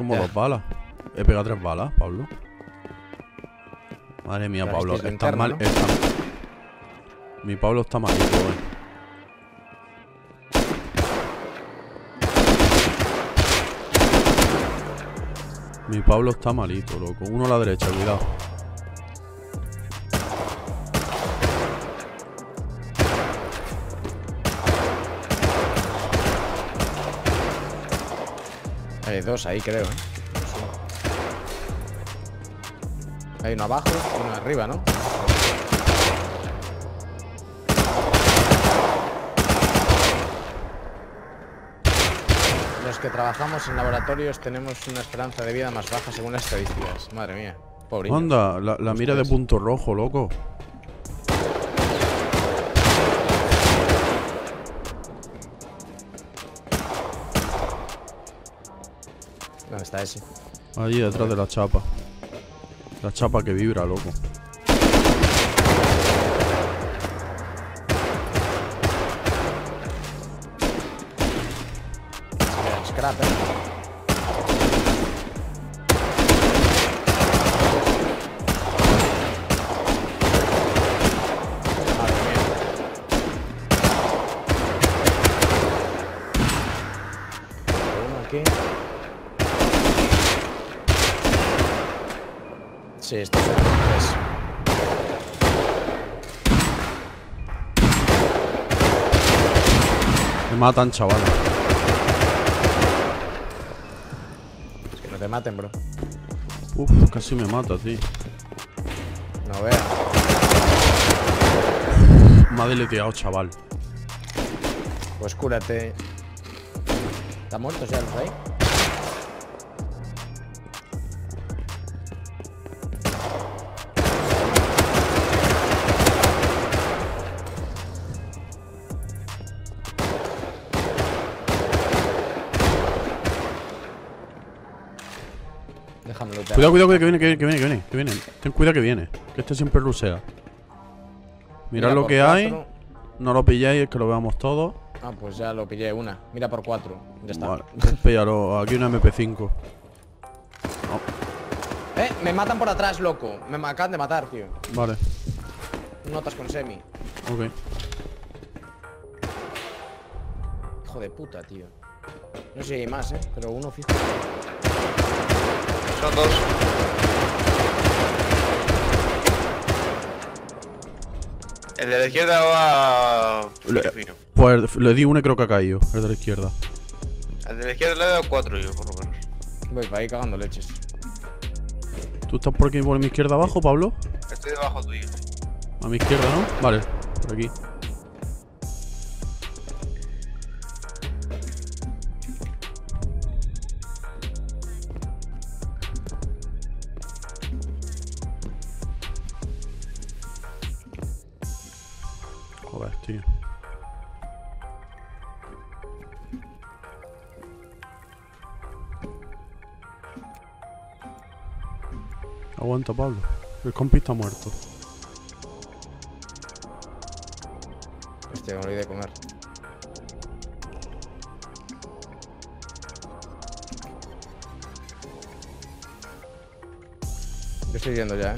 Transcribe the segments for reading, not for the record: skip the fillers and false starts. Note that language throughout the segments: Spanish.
como 2 balas. He pegado 3 balas, Pablo. Madre mía, Pero Pablo. este es Está linterna, mal. ¿no? Mi Pablo está malito, Mi Pablo está malito, loco. Uno a la derecha, cuidado. Hay 2 ahí, creo, Hay uno abajo y uno arriba, ¿no? Los que trabajamos en laboratorios tenemos una esperanza de vida más baja según las estadísticas. Madre mía, pobre. Anda, la mira de punto rojo, loco. ¿Dónde está ese? Allí detrás de la chapa. La chapa que vibra, loco. Scrap, Madre mía. Uno aquí. Sí, esto es un 3. Me matan, chaval. Es que no te maten, bro. Uf, casi me mata, tío. No veas. Me ha deleteado, chaval. Pues cúrate. ¿Están muertos ya los ahí? Déjame lootear. Cuidado, que viene. Ten cuidado que viene. Que este siempre rusea. Mirad Mira lo por que 4. hay. No lo pilláis, que lo veamos todo. Ah, pues ya lo pillé una. Mira por 4. Ya está. Vale, píllalo. Aquí una MP5. Me matan por atrás, loco. Me acaban de matar, tío. Vale, Notas con semi. ok. Hijo de puta, tío. No sé si hay más, pero uno fijo. Son 2. El de la izquierda va fino. Pues le di uno y creo que ha caído. El de la izquierda. Al de la izquierda le he dado 4 yo, por lo menos. Voy para ahí cagando leches. ¿Tú estás por aquí, por mi izquierda abajo, Pablo? Estoy debajo tuyo. A mi izquierda, ¿no? Vale, por aquí. Joder, tío. Aguanta, Pablo. El compi está muerto. Hostia, me olvidé de comer. Yo estoy yendo ya,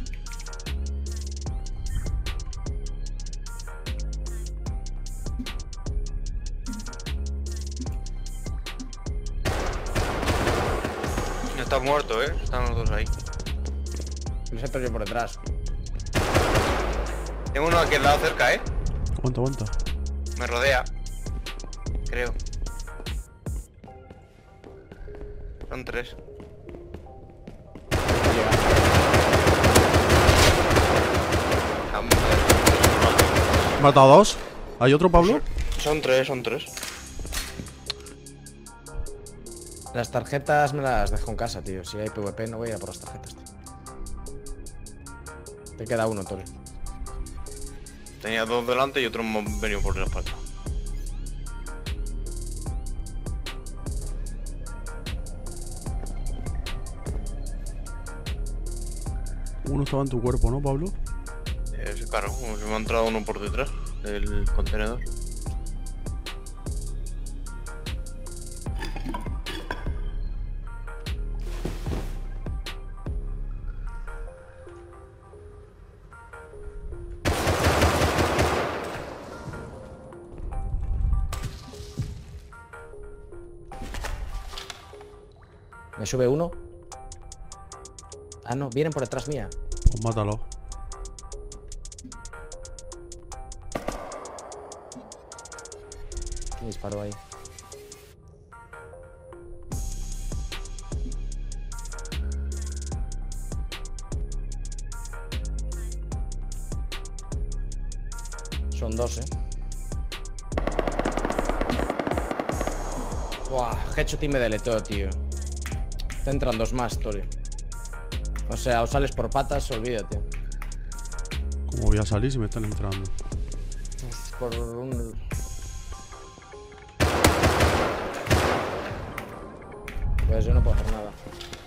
No está muerto, Están los dos ahí. Les entro yo por detrás. Tengo uno aquí al lado cerca, Aguanta. Me rodea. Creo. Son 3. ¿Mata a 2? ¿Hay otro, Pablo? Son 3. Las tarjetas me las dejo en casa, tío. Si hay PvP no voy a ir a por las tarjetas, tío. Te queda uno, Tore. Tenía 2 delante y otro me han venido por la espalda. Uno estaba en tu cuerpo, ¿no, Pablo? Sí, claro, como se me ha entrado uno por detrás del contenedor. Me sube uno. Ah, no, vienen por detrás mía. Pues mátalo. ¿Quién disparó ahí? Son dos, Buah, headshot y me deletó, tío. Te entran dos más, Tori. O sea, o sales por patas, olvídate. ¿Cómo voy a salir si me están entrando? Por un... Pues yo no puedo hacer nada.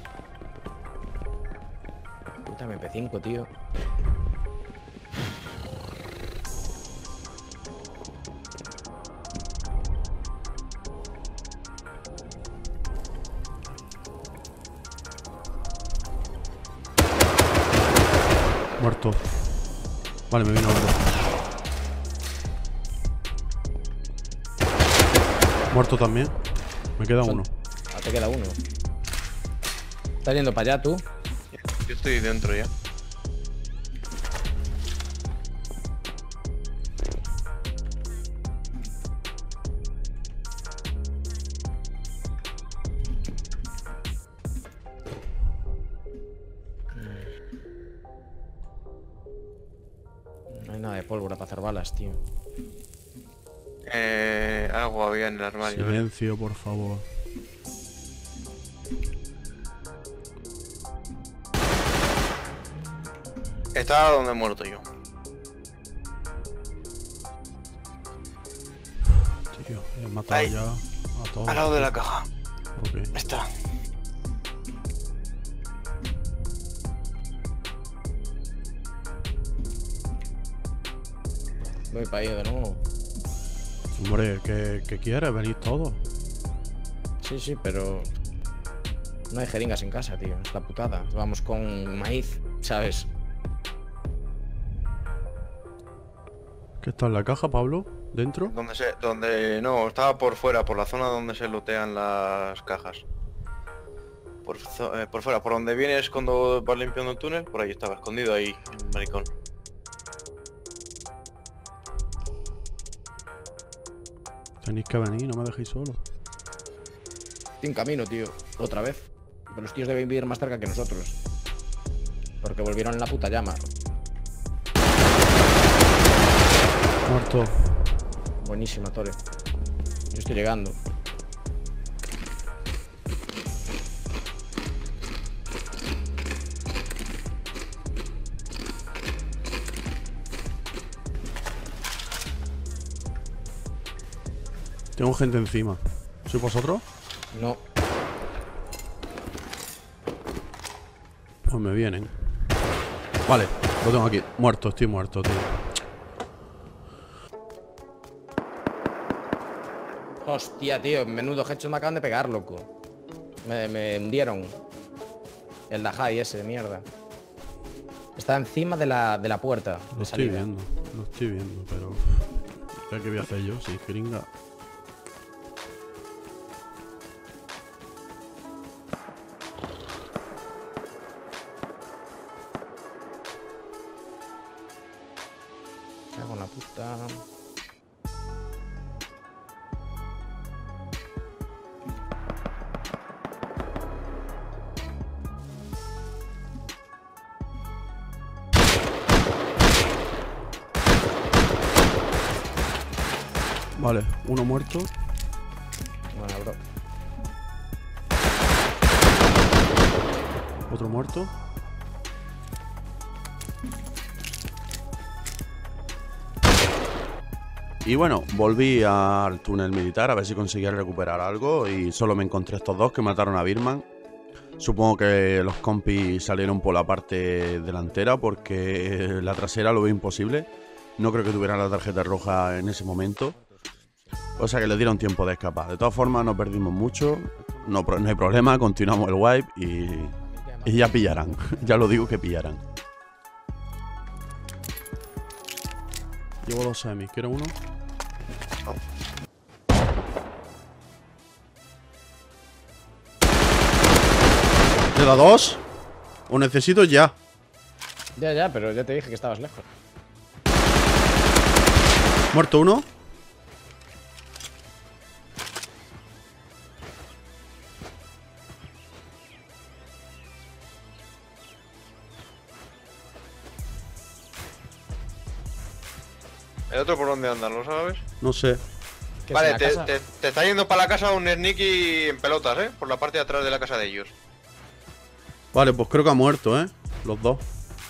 Puta MP5, tío. Muerto. Vale, me vino otro. Muerto también. Me queda uno. Ah, te queda uno. ¿Estás yendo para allá tú? Yo estoy dentro ya. No hay nada de pólvora para hacer balas, tío. Algo había en el armario. Silencio, por favor. Estaba donde he muerto yo. Tío, he matado Ahí. ya a todos. Al lado de la caja. Ok. Está. Voy para allá de nuevo. Hombre, ¿qué quieres? Venid todos. Sí, sí, pero... No hay jeringas en casa, tío. Es la putada. Vamos con maíz, ¿sabes? ¿Qué está en la caja, Pablo? ¿Dentro? No, estaba por fuera, por la zona donde se lootean las cajas. Por fuera, por donde vienes cuando vas limpiando el túnel, por ahí estaba, escondido ahí, en un maricón. Tenéis que venir, no me dejéis solo. Estoy en camino, tío. Otra vez. Pero los tíos deben vivir más cerca que nosotros. Porque volvieron en la puta llama. Muerto. Buenísima, Tore. Yo estoy llegando. Tengo gente encima. ¿Sois vosotros? No. Pues me vienen. Vale, lo tengo aquí. Muerto, estoy muerto, tío. Hostia, tío. Menudo headshot me acaban de pegar, loco. Me hundieron. El Dajai ese de mierda. Está encima de la puerta. Lo estoy viendo, pero... ¿Qué voy a hacer yo? Sí, jeringa. Cago en la puta. Vale, uno muerto. Bueno, bro. Otro muerto. Y bueno, volví al túnel militar a ver si conseguía recuperar algo y solo me encontré estos dos que mataron a Birman. Supongo que los compis salieron por la parte delantera porque la trasera lo veo imposible. No creo que tuvieran la tarjeta roja en ese momento. O sea que les dieron tiempo de escapar. De todas formas no perdimos mucho. No hay problema, continuamos el wipe y ya pillarán. Ya lo digo que pillarán. Llevo 2 semis, ¿quiero uno? ¿Le da 2? ¿O necesito ya? Ya, pero ya te dije que estabas lejos. Muerto uno. ¿El otro por dónde anda, lo sabes? No sé. ¿Qué, Vale, es en la casa? te está yendo para la casa un sneaky en pelotas, por la parte de atrás de la casa de ellos. Vale, pues creo que ha muerto, los dos.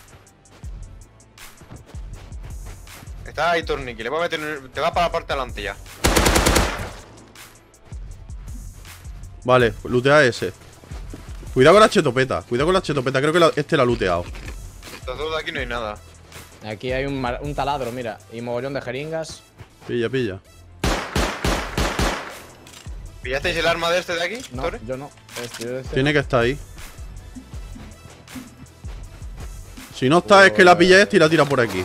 Está ahí Tornicky, le va a meter. Te va para la parte de adelante ya. Vale, lootea ese. Cuidado con la chetopeta. Cuidado con la chetopeta. Creo que este la ha looteado. Los dos de aquí no hay nada. Aquí hay un taladro, mira. Y mogollón de jeringas. Pilla, pilla. ¿Pillasteis el arma de este de aquí, No, Torre? yo no. Tiene que estar ahí. Si no está, es que la pilla este y la tira por aquí.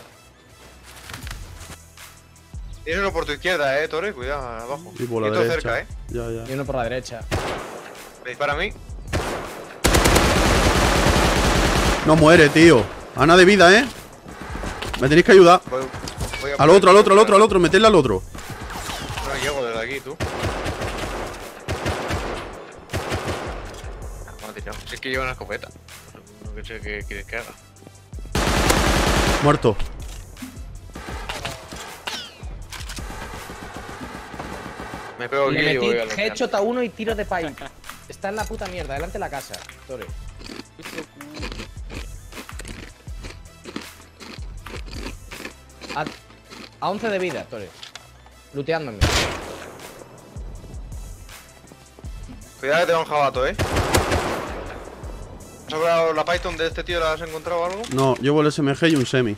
Tienes uno por tu izquierda, Torre. Cuidado, abajo. Y por la Quieto derecha. cerca, Ya, ya. Y uno por la derecha. ¿Me dispara a mí? No muere, tío. Ana de vida, Me tenéis que ayudar. Voy a Al otro, al otro, al otro, al otro. Meterle al otro. No llego desde aquí, tú. Me ha tirado. Si es que lleva una escopeta. No sé qué quieres que haga. Muerto. Me pego aquí Le y voy metí a la headshot a uno y tiro de pipe. Está en la puta mierda, delante de la casa, Tore. A 11 de vida, Tore. Looteándome. Cuidado que te va un jabato, ¿Has sobrado la Python de este tío? ¿La has encontrado o algo? No, llevo el SMG y un semi.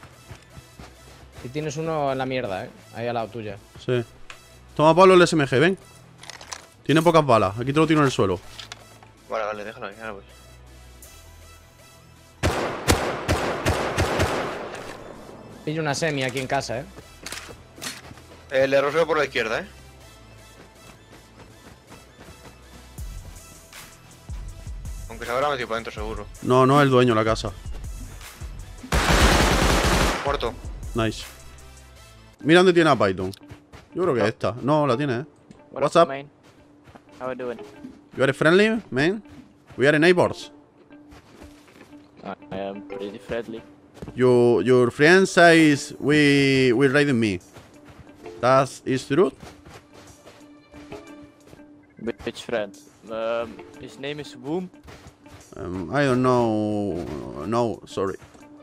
Y tienes uno en la mierda, ahí al lado tuya. Sí. Toma, Pablo, el SMG, ven. Tiene pocas balas. Aquí te lo tiro en el suelo. Vale, vale, déjalo ahí, ahora voy. Pillo una semi aquí en casa, Le roseo por la izquierda, Aunque se habrá metido para adentro seguro. No, no es el dueño de la casa. Muerto. Nice. Mira dónde tiene a Python. Yo creo que es esta. No, la tiene, What's up? man? How you doing? You are friendly, man? We are neighbors. I am pretty friendly. Your friend says we raiding me. That is true? Which friend? His name is Woom. I don't know. No, sorry.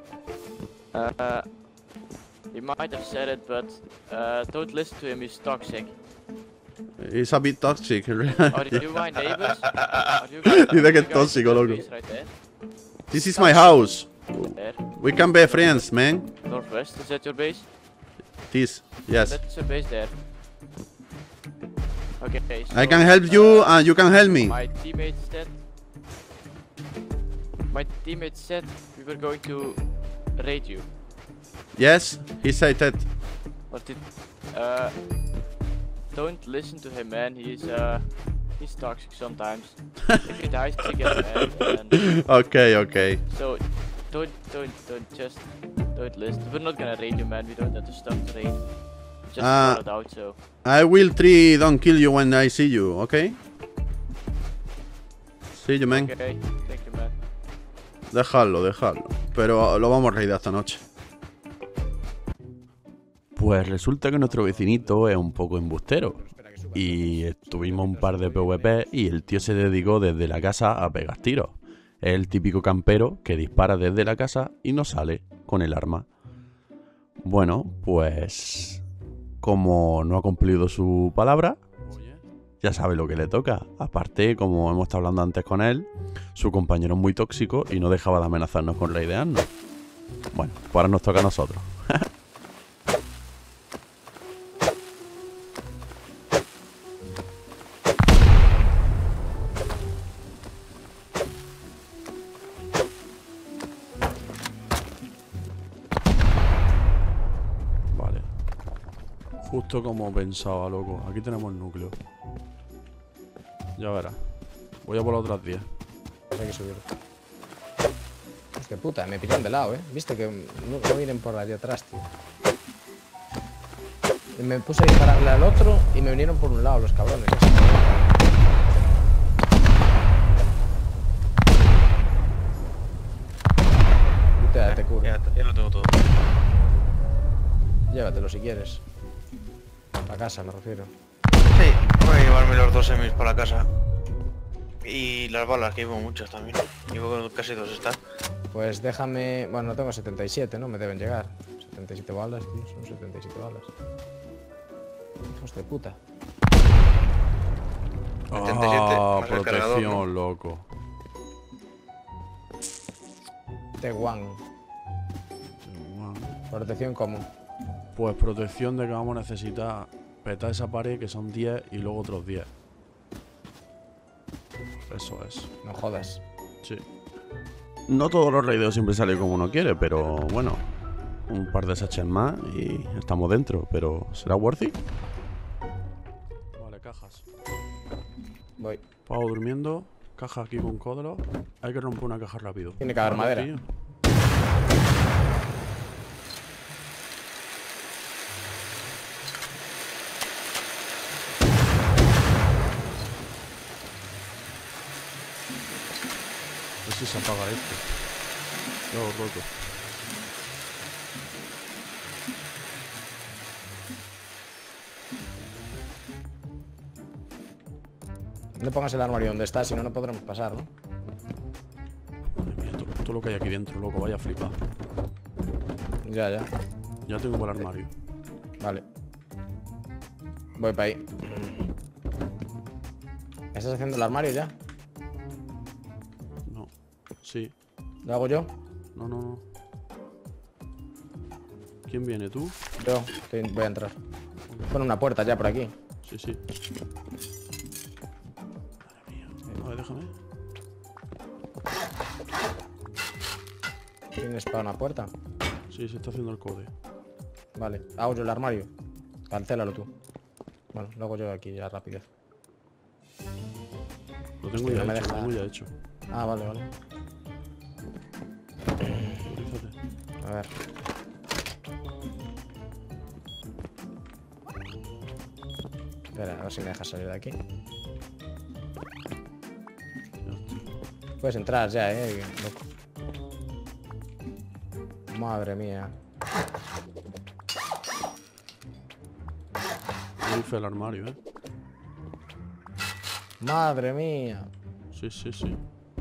He might have said it, but don't listen to him. He's toxic. It's a bit toxic. Are you my neighbors? Are you guys, Dice que es you guys tóxico, loco. base right there? This is my house. There. We can be friends, man. Northwest, is that your base? This, yes. That's your base there. Okay, so, I can help you and you can help me. My teammate said we were going to raid you. Yes, he said that. But don't listen to him, man. He's toxic sometimes. If he dies, he gets mad. And Okay. so don't listen. We're not gonna raid you, man. We don't have the stuff to raid. Just got it out, so. I will try don't kill you when I see you, okay? See you, man. Okay, thank you, man. Dejadlo. Pero lo vamos a raidar esta noche. Pues resulta que nuestro vecinito es un poco embustero. Y estuvimos un par de PvP y el tío se dedicó desde la casa a pegar tiros. Es el típico campero que dispara desde la casa y no sale con el arma. Bueno, pues como no ha cumplido su palabra, ya sabe lo que le toca. Aparte, como hemos estado hablando antes con él, su compañero es muy tóxico y no dejaba de amenazarnos con raidearnos. Bueno, pues ahora nos toca a nosotros. Vale. Justo como pensaba, loco. Aquí tenemos el núcleo. Ya verás. Voy a por las otras 10. Pues hay que subir. Hostia puta, me pillaron de lado, Viste que no vienen por allá atrás, tío. Y me puse a dispararle al otro y me vinieron por un lado los cabrones. Te curo. Ya lo tengo todo. Llévatelo si quieres. A casa me refiero. Sí, voy a llevarme los 2 semis para casa. Y las balas, que llevo muchas también. Llevo casi 2 estas. Pues déjame... Bueno, no tengo 77, ¿no? Me deben llegar. 77 balas, tío. Son 77 balas. Hijos de puta. 77 Ah, más el cargador, protección, ¿no? loco. T1. Protección ¿cómo? Pues protección de que vamos a necesitar petar esa pared, que son 10, y luego otros 10. Eso es. No jodas. Sí. No todos los raideos siempre salen como uno quiere, pero bueno. Un par de sachets más y estamos dentro, pero ¿será worth it? Vale, cajas. Voy. Pavo durmiendo, caja aquí con códalo. Hay que romper una caja rápido. Tiene que haber Vale, madera. tío. A ver si se apaga esto. Lo he roto. No pongas el armario donde está, si no, no podremos pasar, ¿no? Madre mía, todo lo que hay aquí dentro, loco, vaya a flipar. Ya, ya. Ya tengo para el armario. Vale. Voy para ahí. ¿Estás haciendo el armario ya? No. Sí. ¿Lo hago yo? No, no, no. ¿Quién viene, tú? Yo voy a entrar. Pon una puerta ya por aquí. Sí, sí. Madre mía. A ver, déjame. ¿Tienes para una puerta? Sí, se está haciendo el code. Vale. Hago yo el armario. Cancélalo tú. Bueno, lo hago yo aquí ya rápido. Lo tengo Hostia, ya no me hecho, deja. lo tengo ya hecho. Ah, vale, vale. Fíjate. A ver. Espera, a ver si me deja salir de aquí. Ya está. Puedes entrar ya, loco. Madre mía. Hice el armario, Madre mía. Sí, sí, sí.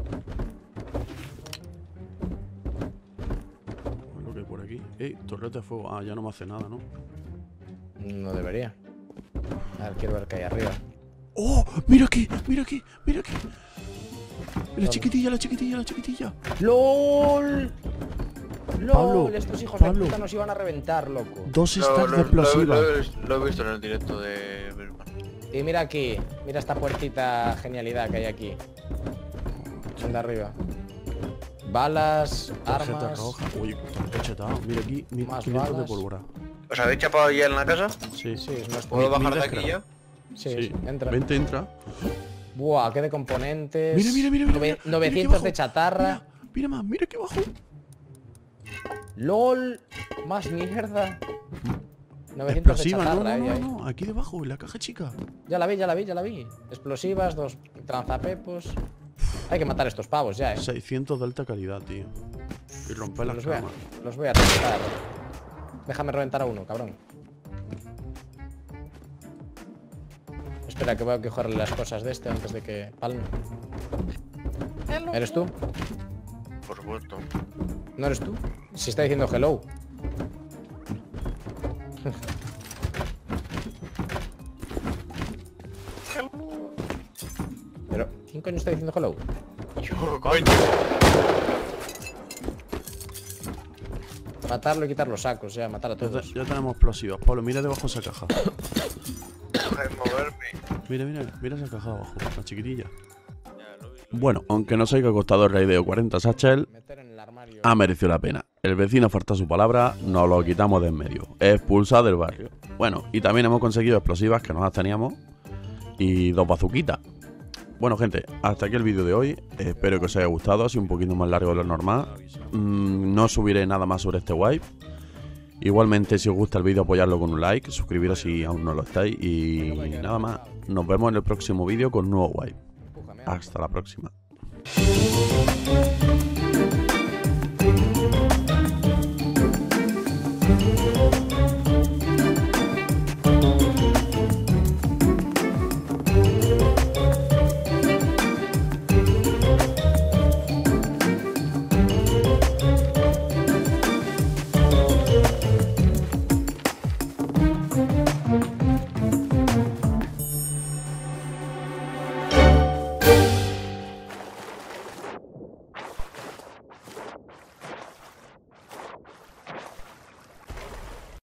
Lo que hay por aquí. Torrete de fuego. Ah, ya no me hace nada, ¿no? No debería. A ver, quiero ver qué hay arriba. ¡Oh! ¡Mira aquí! ¡Mira aquí! ¡Mira aquí! La ¿Dónde? chiquitilla, la chiquitilla, la chiquitilla. ¡LOL! ¡LOL! Pablo, Estos hijos Pablo. de puta nos iban a reventar, loco. 2 stacks de explosivas. Lo he visto en el directo de Berman. Y mira aquí. Mira esta puertita genialidad que hay aquí. De arriba. Balas, Tarjeta armas. roja. Uy, está chetado. Mira aquí, Más 1500 de balas. pólvora. ¿Os habéis chapado ya en la casa? Sí, Sí, es nuestro. ¿Puedo Mi- bajar mi de aquí desgrado. ya? Sí, Sí. sí, entra. Vente, entra. Buah, qué de componentes. Mira, mira, mira, mira. Nove- mira, mira aquí 900 de abajo. chatarra. Mira, mira más, mira aquí abajo. LOL. Más mierda. 900 de Explosiva, no, chatarra, no, no, ahí. no. Aquí debajo, en la caja chica. Ya la vi, ya la vi, ya la vi. Explosivas, 2 tranzapepos. Hay que matar a estos pavos ya, 600 de alta calidad, tío. Y romper las camas. Los voy a reventar. Déjame reventar a uno, cabrón. Espera, que voy a cogerle las cosas de este antes de que palme. ¿Eres tú? Por supuesto. ¿No eres tú? Si está diciendo hello. Pero, ¿quién coño está diciendo hello? Yo, coño. Matarlo y quitar los sacos, ya, matar a todos. Ya tenemos explosivas. Pablo, mira debajo esa caja. Deja de moverme. Mira, mira, mira esa caja de abajo, la chiquitilla. Ya, lo vi. Bueno, aunque nos haya costado el raideo 40 satchel, Meter en el armario. ha merecido la pena. El vecino falta su palabra, nos lo quitamos de en medio. Expulsado del barrio. Bueno, y también hemos conseguido explosivas que no las teníamos. Y 2 bazuquitas. Bueno, gente, hasta aquí el vídeo de hoy. Espero que os haya gustado. Ha sido un poquito más largo de lo normal. No subiré nada más sobre este wipe. Igualmente, si os gusta el vídeo, apoyarlo con un like, suscribiros si aún no lo estáis. Y nada más, nos vemos en el próximo vídeo con un nuevo wipe. Hasta la próxima.